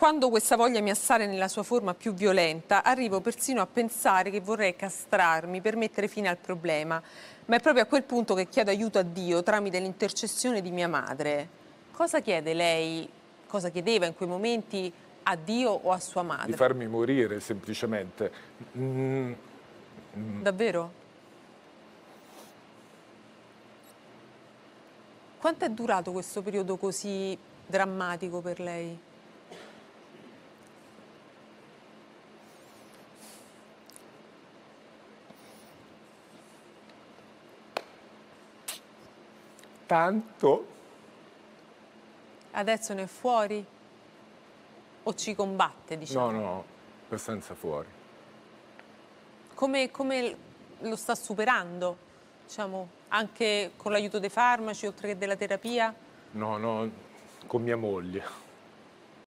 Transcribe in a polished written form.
Quando questa voglia mi assale nella sua forma più violenta, arrivo persino a pensare che vorrei castrarmi per mettere fine al problema. Ma è proprio a quel punto che chiedo aiuto a Dio tramite l'intercessione di mia madre. Cosa chiede lei, cosa chiedeva in quei momenti a Dio o a sua madre? Di farmi morire, semplicemente. Davvero? Quanto è durato questo periodo così drammatico per lei? Tanto. Adesso ne è fuori? O ci combatte, diciamo? No, abbastanza fuori. Come lo sta superando? Diciamo, anche con l'aiuto dei farmaci, oltre che della terapia? No, con mia moglie.